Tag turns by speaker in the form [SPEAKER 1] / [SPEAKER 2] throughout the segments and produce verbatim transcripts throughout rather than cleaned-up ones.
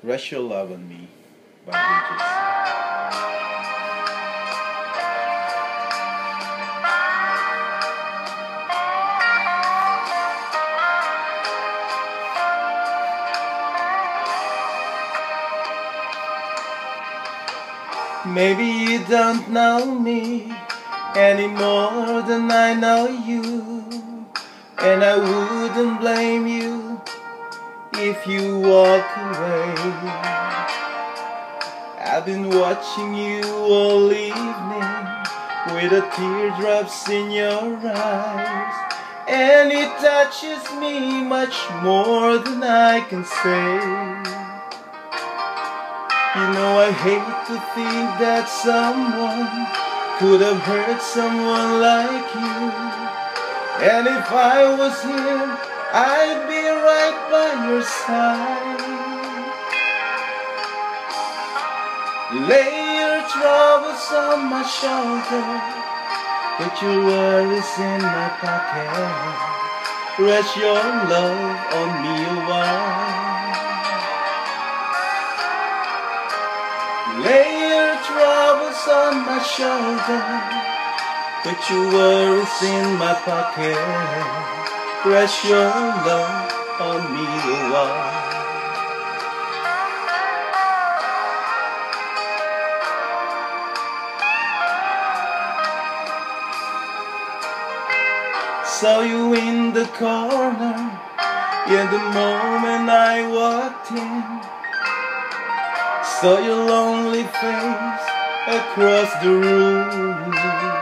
[SPEAKER 1] Rest Your Love on Me by Bridges. Maybe you don't know me any more than I know you, and I wouldn't blame you if you walk away. I've been watching you all evening with the teardrops in your eyes, and it touches me much more than I can say. You know I hate to think that someone could have hurt someone like you, and if I was here, I'd be right by your side. Lay your troubles on my shoulder, put your worries in my pocket. Rest your love on me a while. Lay your troubles on my shoulder, put your worries in my pocket. Rest your love on me a while. Saw you in the corner in the moment I walked in. Saw your lonely face across the room.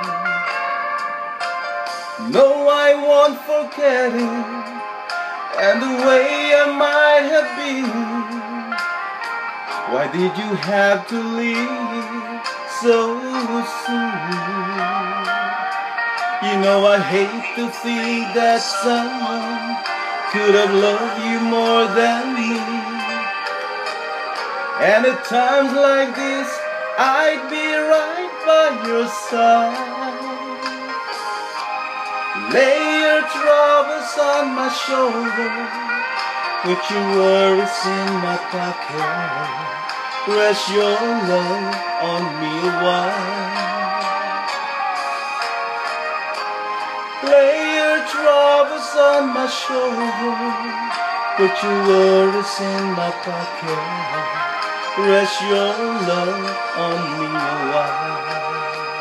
[SPEAKER 1] No, I won't forget it, and the way I might have been. Why did you have to leave so soon? You know I hate to think that someone could have loved you more than me, and at times like this I'd be right by your side. Lay your troubles on my shoulder, put your worries in my pocket. Rest your love on me a while. Lay your troubles on my shoulder, put your worries in my pocket. Rest your love on me a while.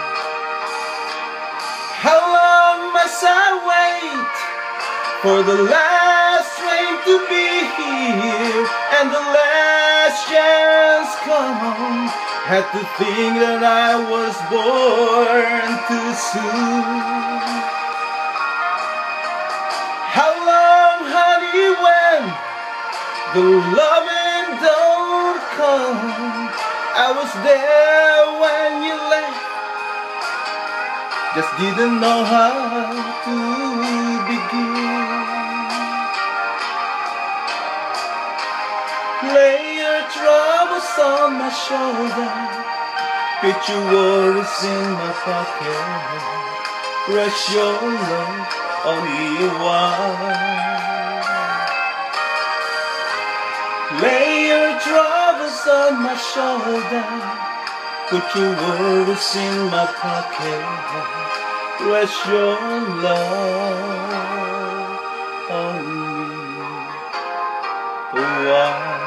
[SPEAKER 1] How long must I wait for the last train to be here and the last chance come? Had to think that I was born too soon. How long, honey, when the loving don't come? I was there when you left, just didn't know how to begin. Lay your troubles on my shoulder, put your worries in my pocket. Rest your love on me a while. Lay your troubles on my shoulder, put your worries in my pocket. Rest your love on me a while.